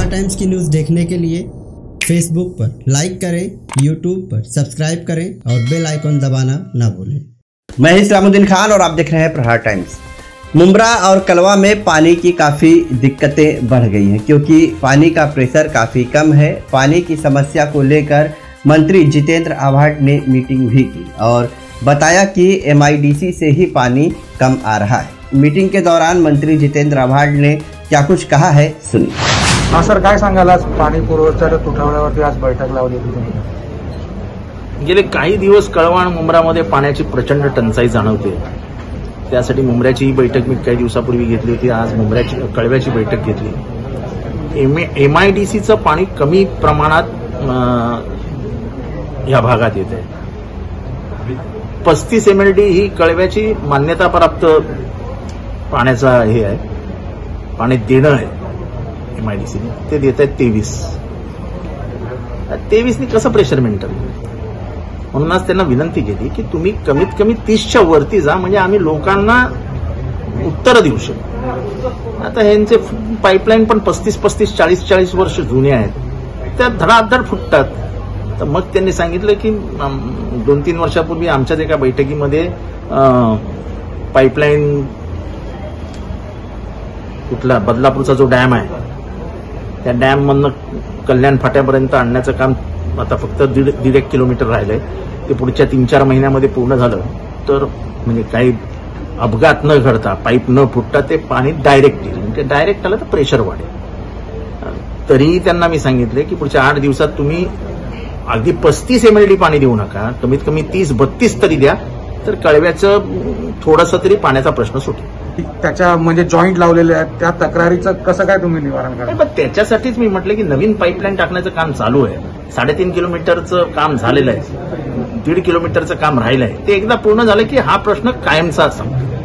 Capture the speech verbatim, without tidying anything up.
प्रहार times की news देखने के लिए फेसबुक पर लाइक करें, यूट्यूब पर सब्सक्राइब करें और बेल आइकन दबाना ना भूलें। मैं इस्लामुद्दीन खान और आप देख रहे हैं प्रहार टाइम्स। मुंब्रा और कलवा में पानी की काफ़ी दिक्कतें बढ़ गई हैं क्योंकि पानी का प्रेशर काफ़ी कम है। पानी की समस्या को लेकर मंत्री जितेंद्र आव्हाड ने मीटिंग भी की और बताया कि एम आई डी सी से ही पानी कम आ रहा है। मीटिंग के दौरान मंत्री जितेंद्र आव्हाड ने क्या कुछ कहा है, सुनिए। हाँ सर, काय सांगाल आज पाणी पुरवठ्याच्या तुटवड्यावरती आज बैठक लावली होती तुम्ही? गेले काही दिवस कळवा आणि मुंब्रामध्ये पाण्याची प्रचंड टंचाई जाणवते। त्यासाठी मुंब्र्याची ही बैठक मी काही दिवसापूर्वी घेतली होती। आज मुंब्र्याची कळव्याची बैठक घेतली। एम आय डी सीचं पाणी कमी प्रमाणात या भागात येत आहे। पस्तीस एम एल डी ही कळव्याची मान्यता प्राप्त पाण्याचा हे आहे, पाणी देणं आहे एम आय डी सीने। ते देत आहेत तेवीस तेवीसनी कसं प्रेशर मेंटेन, म्हणून आज त्यांना विनंती केली की तुम्ही कमीत कमी तीसच्या वरती जा, म्हणजे आम्ही लोकांना उत्तर देऊ शकतो। आता ह्यांचे पाईपलाईन पण पस्तीस पस्तीस चाळीस चाळीस वर्ष जुने आहेत, त्या धडाधड फुटतात। तर मग त्यांनी सांगितलं की दोन तीन वर्षापूर्वी आमच्याच एका बैठकीमध्ये पाईपलाईन कुठला बदलापूरचा जो डॅम आहे त्या डॅम मधनं कल्याण फाट्यापर्यंत आणण्याचं काम आता फक्त दीड दीड एक किलोमीटर राहिलंय। ते पुढच्या तीन चार महिन्यामध्ये पूर्ण झालं तर म्हणजे काही अपघात न घडता, पाईप न फुटता ते पाणी डायरेक्ट येईल। म्हणजे डायरेक्ट आलं तर प्रेशर वाढेल। तरीही त्यांना मी सांगितले की पुढच्या आठ दिवसात तुम्ही अगदी पस्तीस एम एल डी पाणी देऊ नका, कमीत कमी तीस बत्तीस तरी द्या, तर कळव्याचं थोडंसं तरी पाण्याचा प्रश्न सुटेल। त्याच्या म्हणजे जॉईंट लावलेले आहेत, त्या तक्रारीचं कसं काय तुम्ही निवारण करा? पण त्याच्यासाठीच मी म्हटलं की नवीन पाईपलाईन टाकण्याचं काम चालू आहे। साडेतीन किलोमीटरचं काम झालेलं आहे, दीड किलोमीटरचं काम राहिलं आहे। ते एकदा पूर्ण झालं की हा प्रश्न कायमचा संपतो।